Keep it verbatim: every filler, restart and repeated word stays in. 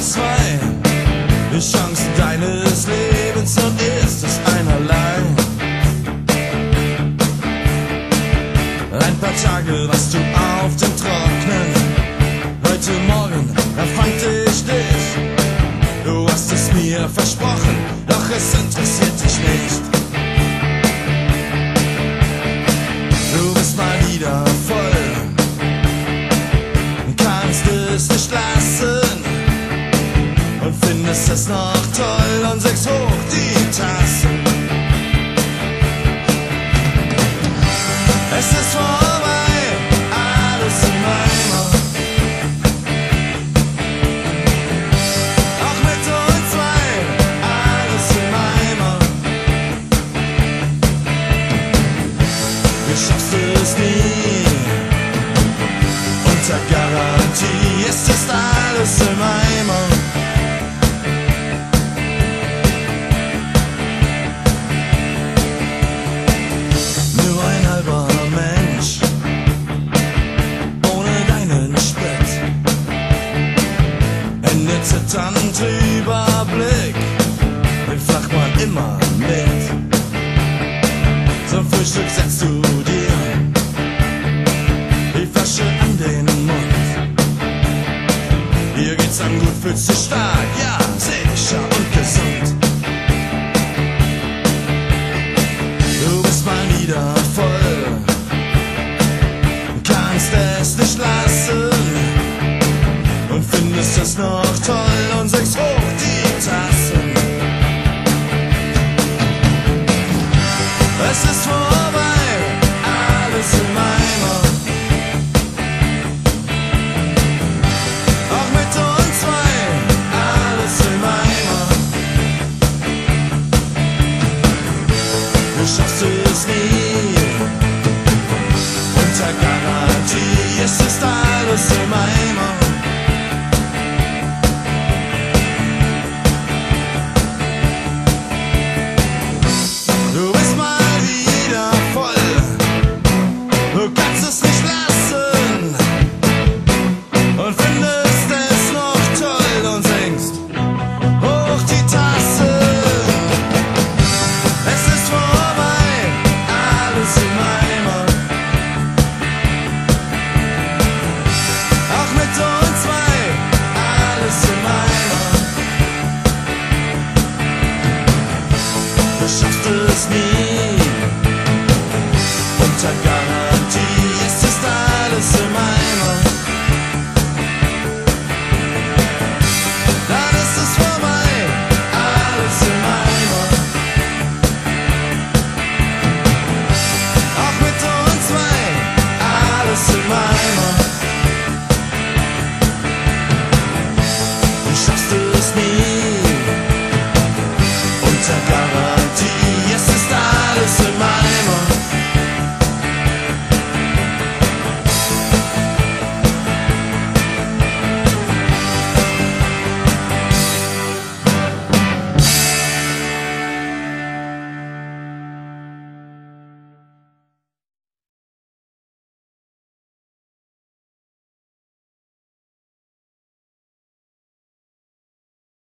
zwei, die Chance deines Lebens und ist es einerlei. Ein paar Tage warst du auf dem Trocknen, heute Morgen erfand ich dich. Du hast es mir versprochen, doch es interessiert dich nicht. Du bist mal wieder voll, kannst es nicht lassen und findest es noch toll und sägst hoch die Tassen. Es ist vorbei, alles im Eimer. Auch mit uns zwei, alles im Eimer. Du schaffst es nie, unter Garantie ist es alles im Eimer. Nur ein halber Mensch, ohne deinen Sprit, endet zitternd Überblick, den flach man immer mit. Zum Frühstück setzt du dir die Flasche an den Mund. Dir geht's dann gut, fühlst dich stark, ja, sicher und gesund. Du bist mal wieder voll, kannst es nicht lassen und findest es noch toll und sägst hoch die Tassen. Es ist vorbei, alles im Eimer. Auch mit uns zwei, alles im Eimer. Du schaffst es nie, unter Garantie ist es alles im Eimer. Du bist mal wieder voll, du kannst es nicht lassen und findest es noch toll und singst hoch die Tasse. Es ist vorbei, alles im Eimer. Auch mit uns zwei, alles im Eimer. Du schaffst es nie, unter Garantie ist es alles im Eimer. Dann ist es vorbei, alles im Eimer. Auch mit uns zwei, alles im Eimer. Du schaffst es